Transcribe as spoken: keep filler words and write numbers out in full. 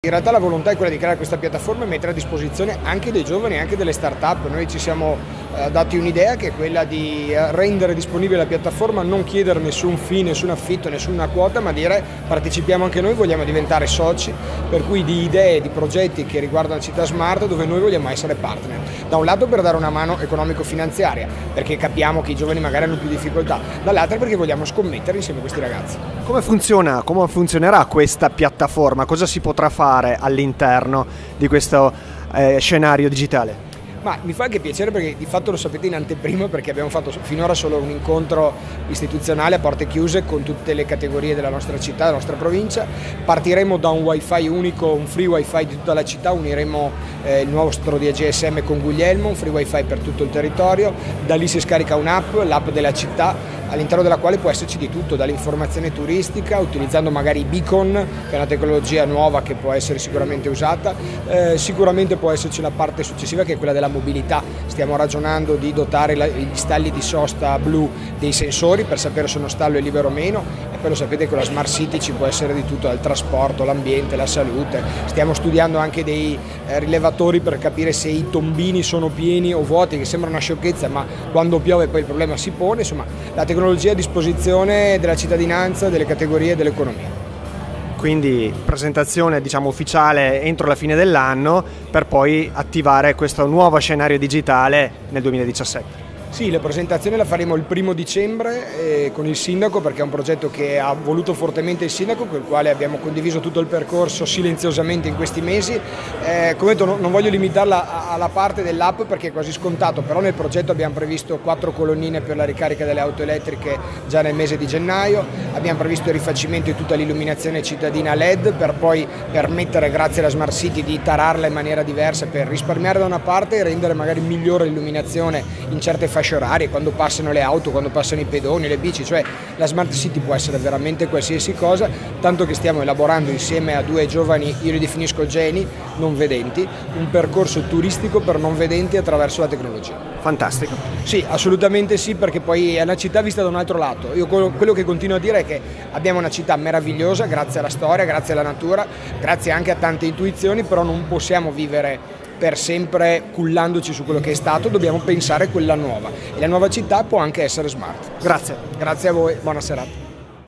In realtà la volontà è quella di creare questa piattaforma e mettere a disposizione anche dei giovani e anche delle start-up. Noi ci siamo eh, dati un'idea che è quella di eh, rendere disponibile la piattaforma, non chiedere nessun fee, nessun affitto, nessuna quota, ma dire partecipiamo anche noi, vogliamo diventare soci, per cui di idee, di progetti che riguardano la città smart dove noi vogliamo essere partner. Da un lato per dare una mano economico-finanziaria, perché capiamo che i giovani magari hanno più difficoltà, dall'altro perché vogliamo scommettere insieme a questi ragazzi. Come funziona, come funzionerà questa piattaforma? Cosa si potrà fare all'interno di questo eh, scenario digitale? Ma mi fa anche piacere perché di fatto lo sapete in anteprima, perché abbiamo fatto finora solo un incontro istituzionale a porte chiuse con tutte le categorie della nostra città, della nostra provincia. Partiremo da un wifi unico, un free wifi di tutta la città, uniremo eh, il nostro D G S M con Guglielmo, un free wifi per tutto il territorio, da lì si scarica un'app, l'app della città, all'interno della quale può esserci di tutto, dall'informazione turistica, utilizzando magari i beacon, che è una tecnologia nuova che può essere sicuramente usata, eh, sicuramente può esserci la parte successiva che è quella della mobilità. Stiamo ragionando di dotare la, gli stalli di sosta blu dei sensori per sapere se uno stallo è libero o meno, e poi lo sapete che con la Smart City ci può essere di tutto, dal trasporto, l'ambiente, la salute. Stiamo studiando anche dei eh, rilevatori per capire se i tombini sono pieni o vuoti, che sembra una sciocchezza, ma quando piove poi il problema si pone. Insomma, la tecnologia a disposizione della cittadinanza, delle categorie e dell'economia. Quindi presentazione, diciamo, ufficiale entro la fine dell'anno, per poi attivare questo nuovo scenario digitale nel duemiladiciassette. Sì, la presentazione la faremo il primo dicembre eh, con il sindaco, perché è un progetto che ha voluto fortemente il sindaco, con il quale abbiamo condiviso tutto il percorso silenziosamente in questi mesi. Eh, come detto, non voglio limitarla alla parte dell'app perché è quasi scontato, però nel progetto abbiamo previsto quattro colonnine per la ricarica delle auto elettriche già nel mese di gennaio, abbiamo previsto il rifacimento di tutta l'illuminazione cittadina L E D per poi permettere, grazie alla Smart City, di tararla in maniera diversa per risparmiare da una parte e rendere magari migliore l'illuminazione in certe fasce orarie, quando passano le auto, quando passano i pedoni, le bici. Cioè la Smart City può essere veramente qualsiasi cosa, tanto che stiamo elaborando insieme a due giovani, io li definisco geni, non vedenti, un percorso turistico per non vedenti attraverso la tecnologia. Fantastico. Sì, assolutamente sì, perché poi è una città vista da un altro lato. Io quello, quello che continuo a dire è che abbiamo una città meravigliosa grazie alla storia, grazie alla natura, grazie anche a tante intuizioni, però non possiamo vivere per sempre cullandoci su quello che è stato, dobbiamo pensare a quella nuova, e la nuova città può anche essere smart. Grazie. Grazie a voi, buona serata.